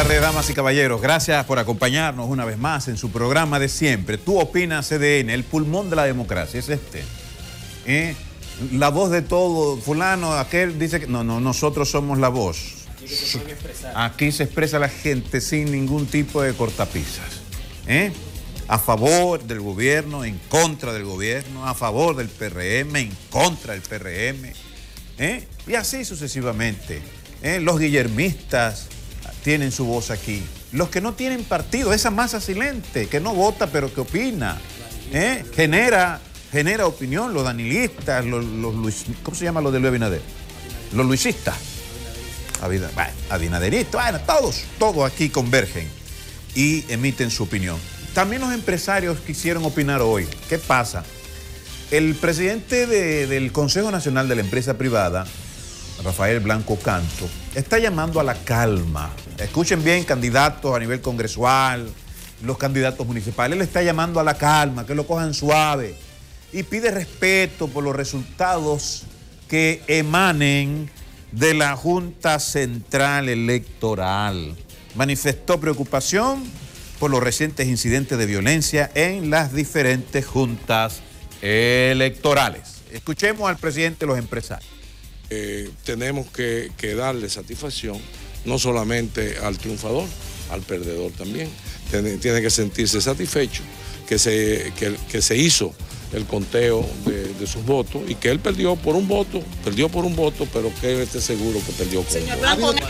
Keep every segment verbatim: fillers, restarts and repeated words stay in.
tardes, damas y caballeros. Gracias por acompañarnos una vez más en su programa de siempre. Tú opinas C D N, el pulmón de la democracia, es este. ¿Eh? La voz de todo, fulano, aquel dice que... No, no, nosotros somos la voz. Aquí se expresa la gente sin ningún tipo de cortapisas. ¿Eh? A favor del gobierno, en contra del gobierno, a favor del P R M, en contra del P R M. ¿Eh? Y así sucesivamente. ¿Eh? Los guillermistas tienen su voz aquí. Los que no tienen partido, esa masa silente, que no vota pero que opina, ¿eh? genera, genera opinión, los danilistas, los, los Luis, ¿cómo se llama los de Luis Abinader? Los luisistas. Abinader, bueno, abinaderistas, bueno, todos, todos aquí convergen y emiten su opinión. También los empresarios quisieron opinar hoy. ¿Qué pasa? El presidente de, del Consejo Nacional de la Empresa Privada, Rafael Blanco Canto, está llamando a la calma. Escuchen bien, candidatos a nivel congresual, los candidatos municipales, él está llamando a la calma, que lo cojan suave y pide respeto por los resultados que emanen de la Junta Central Electoral. Manifestó preocupación por los recientes incidentes de violencia en las diferentes juntas electorales. Escuchemos al presidente de los empresarios. Eh, tenemos que, que darle satisfacción no solamente al triunfador, al perdedor también. Tiene, tiene que sentirse satisfecho que se, que, que se hizo el conteo de, de sus votos y que él perdió por un voto, perdió por un voto, pero que él esté seguro que perdió por un voto.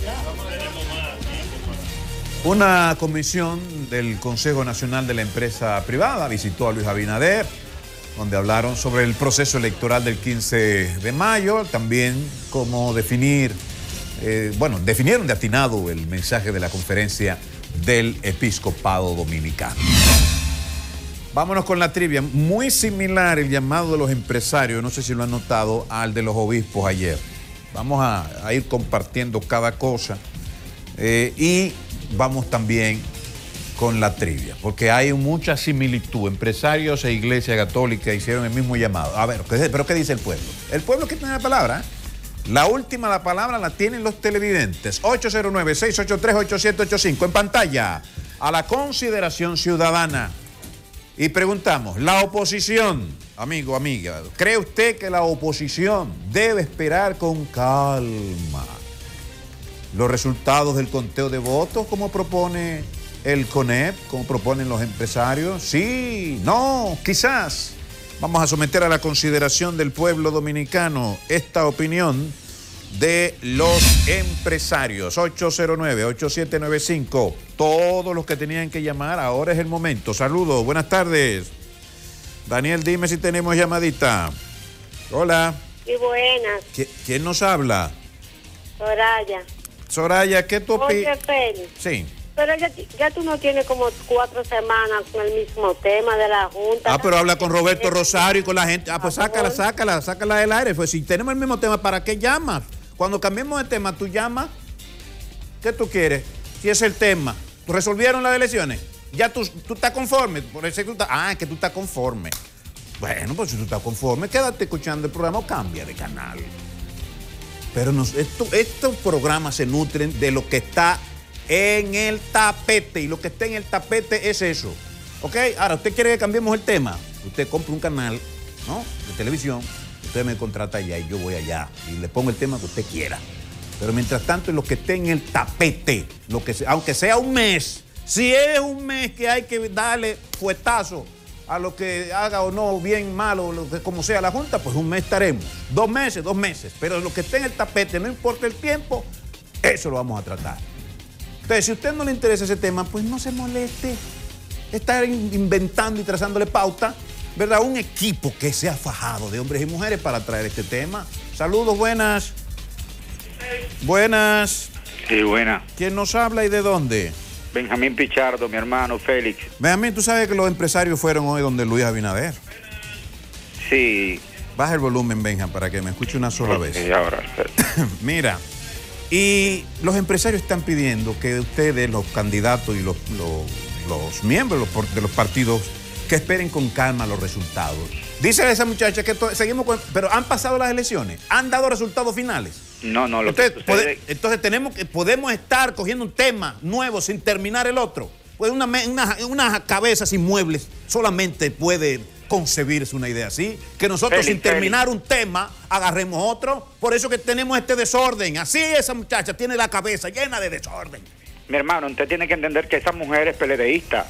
Una comisión del Consejo Nacional de la Empresa Privada visitó a Luis Abinader, donde hablaron sobre el proceso electoral del quince de mayo, también cómo definir, eh, bueno, definieron de atinado el mensaje de la conferencia del Episcopado Dominicano. Vámonos con la trivia. Muy similar el llamado de los empresarios, no sé si lo han notado, al de los obispos ayer. Vamos a, a ir compartiendo cada cosa eh, y vamos también con la trivia, porque hay mucha similitud. Empresarios e Iglesia Católica hicieron el mismo llamado. A ver, ¿pero qué dice el pueblo? El pueblo que tiene la palabra, ¿eh? La última, la palabra la tienen los televidentes. ocho cero nueve, seis ocho tres, ocho siete ocho cinco en pantalla. A la consideración ciudadana. Y preguntamos, la oposición, amigo, amiga, ¿cree usted que la oposición debe esperar con calma los resultados del conteo de votos, como propone el CONEP, como proponen los empresarios? Sí, no, quizás. Vamos a someter a la consideración del pueblo dominicano esta opinión de los empresarios. ocho cero nueve, ocho siete nueve cinco. Todos los que tenían que llamar, ahora es el momento. Saludos, buenas tardes. Daniel, dime si tenemos llamadita. Hola. Y buenas. ¿Quién nos habla? Soraya. Soraya, ¿qué tú opinas? Oye, Félix. Sí. Pero ya, ya tú no tienes como cuatro semanas con el mismo tema de la Junta. Ah, pero habla con Roberto Rosario y con la gente. Ah, pues sácala, sácala, sácala del aire. Pues si tenemos el mismo tema, ¿para qué llamas? Cuando cambiemos de tema, ¿tú llamas? ¿Qué tú quieres? Si es el tema. ¿Resolvieron las elecciones? ¿Ya tú, tú estás conforme? Por eso que tú estás, ah, es que tú estás conforme. Bueno, pues si tú estás conforme, quédate escuchando el programa o cambia de canal. Pero nos, esto, estos programas se nutren de lo que está en el tapete, y lo que está en el tapete es eso, ¿ok? Ahora, ¿usted quiere que cambiemos el tema? Usted compra un canal, ¿no?, de televisión, usted me contrata allá y yo voy allá y le pongo el tema que usted quiera. Pero mientras tanto, lo que esté en el tapete, lo que sea, aunque sea un mes, si es un mes que hay que darle fuetazo a lo que haga o no, bien, malo, lo que, como sea la Junta, pues un mes estaremos. Dos meses, dos meses. Pero lo que esté en el tapete, no importa el tiempo, eso lo vamos a tratar. Entonces, si a usted no le interesa ese tema, pues no se moleste. Estar inventando y trazándole pauta, ¿verdad? Un equipo que se ha fajado de hombres y mujeres para traer este tema. Saludos, buenas. Buenas. Sí, buenas. ¿Quién nos habla y de dónde? Benjamín Pichardo, mi hermano, Félix. Benjamín, tú sabes que los empresarios fueron hoy donde Luis Abinader. Sí. Baja el volumen, Benja, para que me escuche una sola vez. Sí, ahora. Mira, y los empresarios están pidiendo que ustedes, los candidatos y los, los, los miembros de los partidos, que esperen con calma los resultados. Dice esa muchacha que to- seguimos con... Pero han pasado las elecciones, han dado resultados finales. No, no, lo Entonces, que sucede... pode- entonces tenemos que, podemos estar cogiendo un tema nuevo sin terminar el otro. Pues una, me- una, una cabeza sin muebles solamente puede concebirse una idea así. Que nosotros Félix, sin terminar Félix. un tema agarremos otro. Por eso que tenemos este desorden. Así esa muchacha tiene la cabeza llena de desorden. Mi hermano, usted tiene que entender que esa mujer es peledeísta.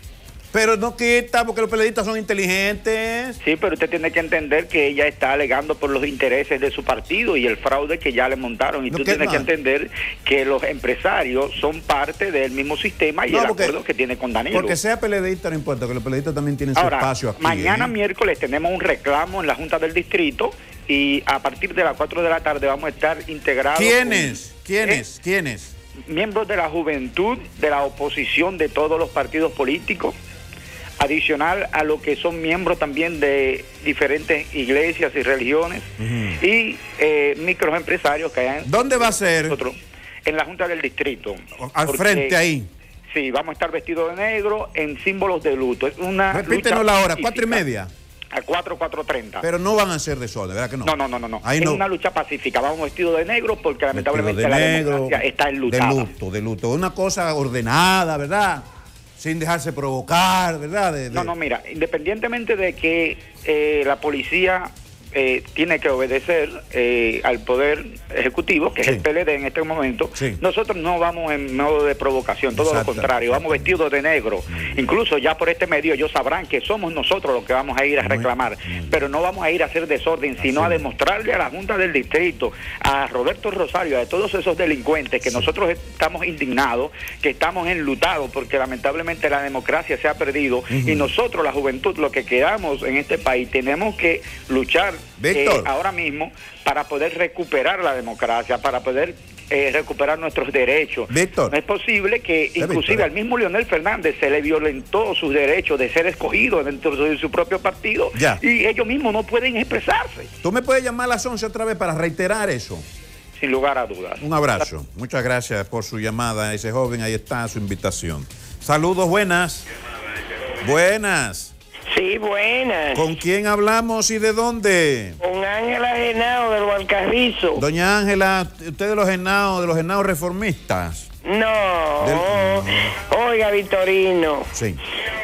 Pero no quita porque los periodistas son inteligentes. Sí, pero usted tiene que entender que ella está alegando por los intereses de su partido y el fraude que ya le montaron. Y No, tú que tienes no. que entender que los empresarios son parte del mismo sistema y No, el porque- acuerdo que tiene con Danilo. Porque sea peledeísta no importa, que los periodistas también tienen su Ahora, espacio aquí. mañana ¿eh? miércoles tenemos un reclamo en la Junta del Distrito y a partir de las cuatro de la tarde vamos a estar integrados. ¿Quiénes? con- ¿Quiénes? ¿Eh? ¿Quiénes? Miembros de la juventud, de la oposición de todos los partidos políticos, adicional a lo que son miembros también de diferentes iglesias y religiones, Ujú. y eh, microempresarios que hayan... ¿Dónde va a ser? Nosotros, en la Junta del Distrito. Al Porque, frente ahí. Sí, vamos a estar vestidos de negro en símbolos de luto. Es una Repítenos lucha la hora, pacífica. cuatro y media. A cuatro, cuatro treinta. Pero no van a ser desorden, ¿verdad que no? No, no, no, no, no. Ahí es no. una lucha pacífica. Vamos vestidos de negro porque Vestido lamentablemente de la negro, democracia está enlutada. de luto, de luto. Una cosa ordenada, ¿verdad? Sin dejarse provocar, ¿verdad? De- de- No, no, mira, independientemente de que eh, la policía eh, tiene que obedecer eh, al Poder Ejecutivo, que Sí. es el P L D en este momento, Sí. nosotros no vamos en modo de provocación, todo Exacto, lo contrario, vamos exacto. vestidos de negro. Incluso ya por este medio ellos sabrán que somos nosotros los que vamos a ir a Muy reclamar, bien. pero no vamos a ir a hacer desorden, sino a Así es. demostrarle a la Junta del Distrito, a Roberto Rosario, a todos esos delincuentes, que Sí. nosotros estamos indignados, que estamos enlutados porque lamentablemente la democracia se ha perdido. Ujú. Y nosotros, la juventud, lo que quedamos en este país, tenemos que luchar Víctor. eh, ahora mismo para poder recuperar la democracia, para poder eh, recuperar nuestros derechos. Víctor. No es posible que inclusive Víctor. al mismo Leonel Fernández se le violentó sus derechos de ser escogido dentro de su propio partido, Ya. y ellos mismos no pueden expresarse, ¿Tú me puedes llamar a las once otra vez para reiterar eso? sin lugar a dudas. Un abrazo. Muchas gracias por su llamada a ese joven. Ahí está su invitación. Saludos, buenas. Buenas. Sí, buenas. ¿Con quién hablamos y de dónde? Con Ángela Genao del Valcarrizo. Doña Ángela, usted de los Genaos, de los Genaos reformistas. No. Del- Oiga, Vitorino. Sí.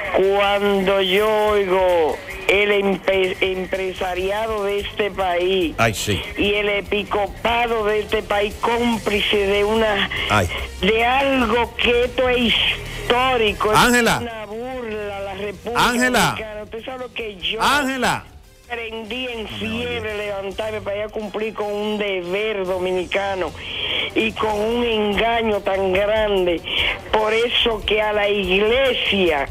Cuando yo oigo el empe- empresariado de este país Ay, sí. y el episcopado de este país cómplice de una Ay. de algo que esto es histórico, es Ángela. una burla a la República Ángela. Dominicana. Usted sabe lo que yo Ángela. prendí en fiebre levantarme para ir a cumplir con un deber dominicano y con un engaño tan grande. Por eso que a la iglesia,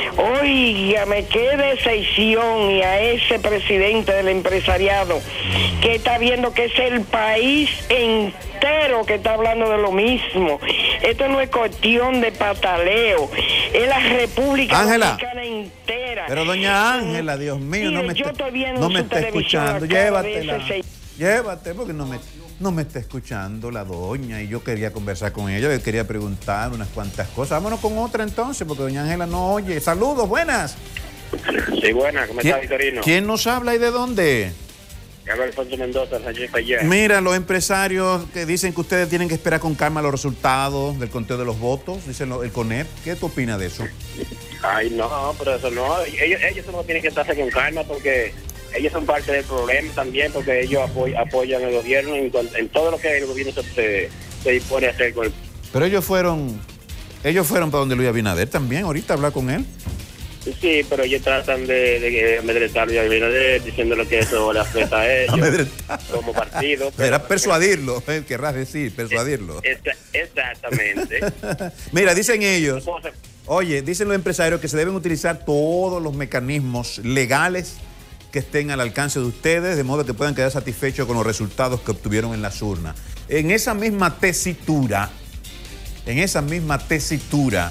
oígame, qué decepción, y a ese presidente del empresariado que está viendo que es el país entero que está hablando de lo mismo. Esto no es cuestión de pataleo, es la República Ángela. Dominicana entera. Pero doña Ángela, Dios mío, no Mire, me yo está, estoy viendo no en me su está televisión escuchando. la cara de Llévatela. ese Llévate, porque no me, no me está escuchando la doña y yo quería conversar con ella, yo quería preguntar unas cuantas cosas. Vámonos con otra entonces, porque doña Ángela no oye. Saludos, buenas. Sí, buena, ¿cómo está, Vitorino? ¿Quién nos habla y de dónde? Habla Alfonso Mendoza, Sánchez Payá. Mira, los empresarios que dicen que ustedes tienen que esperar con calma los resultados del conteo de los votos, dicen lo- el CONEP. ¿Qué tú opinas de eso? Ay, no, pero eso no. Ellos, ellos no tienen que estarse con calma porque ellos son parte del problema también, porque ellos apoy- apoyan al gobierno en, cuan- en todo lo que el gobierno se, se, se dispone a hacer con el... Pero ellos fueron, ellos fueron para donde Luis Abinader también, ahorita a hablar con él. Sí, pero ellos tratan de, de amedrentarlo y a Abinader, diciéndole que eso le afecta a ellos Amedrentar. como partido. Será persuadirlo, eh, querrás decir, persuadirlo. Esa- Exactamente. Mira, dicen ellos, ¿Cómo se- oye, dicen los empresarios que se deben utilizar todos los mecanismos legales que estén al alcance de ustedes, de modo que puedan quedar satisfechos con los resultados que obtuvieron en las urnas. En esa misma tesitura, en esa misma tesitura,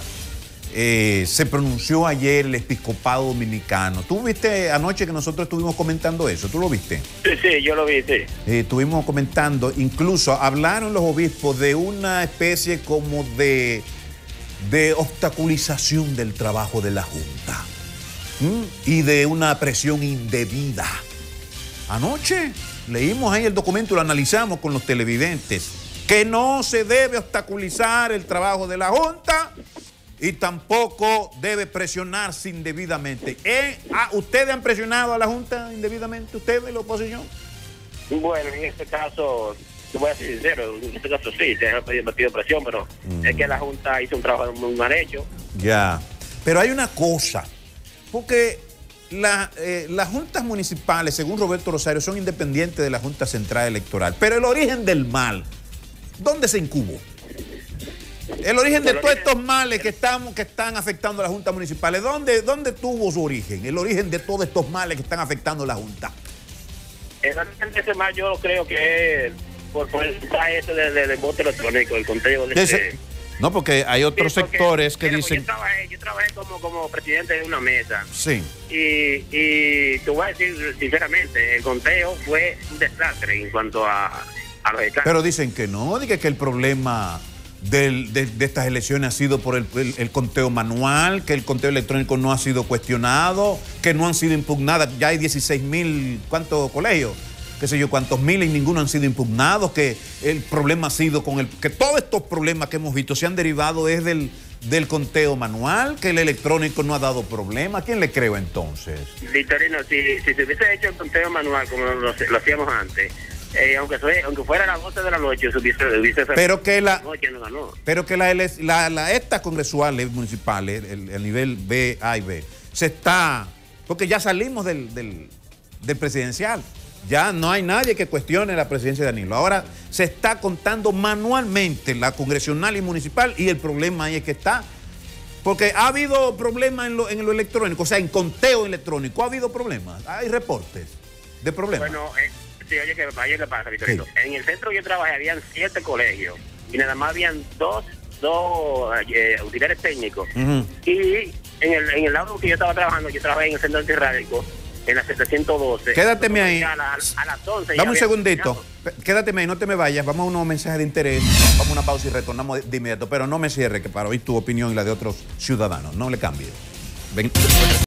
eh, se pronunció ayer el episcopado dominicano. ¿Tú viste anoche que nosotros estuvimos comentando eso? ¿Tú lo viste? Sí, sí, yo lo vi, sí. Eh, estuvimos comentando, incluso hablaron los obispos de una especie como de, de obstaculización del trabajo de la Junta. ¿Mm? Y de una presión indebida. Anoche leímos ahí el documento y lo analizamos con los televidentes, que no se debe obstaculizar el trabajo de la Junta y tampoco debe presionarse indebidamente. ¿Eh? Ah, ¿ustedes han presionado a la Junta indebidamente, ustedes, la oposición? Bueno, en este caso, te voy a ser sincero, en este caso sí, se ha pedido, pedido presión, pero mm. es que la Junta hizo un trabajo muy mal hecho. Ya, pero hay una cosa, porque la, eh, las juntas municipales, según Roberto Rosario, son independientes de la Junta Central Electoral, pero el origen del mal, ¿dónde se incubó? El origen de todos estos males que están, que están afectando a las juntas municipales, ¿dónde, ¿dónde tuvo su origen? El origen de todos estos males que están afectando a la Junta. Exactamente, ese mal yo creo que es por, por el ese del de, de voto electrónico, el conteo de ese, No, porque hay otros sí, porque, sectores que mira, dicen... Yo trabajé, yo trabajé como, como presidente de una mesa. Sí. Y, y te voy a decir sinceramente, el conteo fue un desastre en cuanto a, a los estados. Pero dicen que no, dicen que el problema del, de, de estas elecciones ha sido por el, el, el conteo manual, que el conteo electrónico no ha sido cuestionado, que no han sido impugnadas. Ya hay dieciséis mil, ¿cuántos colegios? Qué sé yo, cuántos miles y ninguno han sido impugnados, que el problema ha sido con el... que todos estos problemas que hemos visto se han derivado desde el del conteo manual, que el electrónico no ha dado problema. ¿A quién le creo entonces? Victorino, si, si se hubiese hecho el conteo manual como lo, lo hacíamos antes, eh, aunque, fue, aunque fuera a las doce de la noche, se hubiese, hubiese pero que la, noche no ganó. Pero que la, la, la, estas congresuales municipales, el, el nivel B, A y B, se está... porque ya salimos del, del, del presidencial. Ya no hay nadie que cuestione la presidencia de Danilo. Ahora se está contando manualmente la congresional y municipal, y el problema ahí es que está. Porque ha habido problemas en lo, en lo electrónico, o sea, en conteo electrónico, ha habido problemas. Hay reportes de problemas. Bueno, eh, sí, oye, ¿qué, oye, ¿qué pasa, Victorino? Sí. En el centro que yo trabajé habían siete colegios y nada más habían dos, dos eh, auxiliares técnicos. Uh-huh. Y en el, en el lado que yo estaba trabajando, yo trabajé en el centro antirrádico, en la setecientos doce. Quédateme ahí. A, la, a las once. Dame un segundito. Terminado. Quédateme ahí, no te me vayas. Vamos a unos mensajes de interés. Vamos a una pausa y retornamos de inmediato. Pero no me cierre, que para oír tu opinión y la de otros ciudadanos. No le cambie. Ven.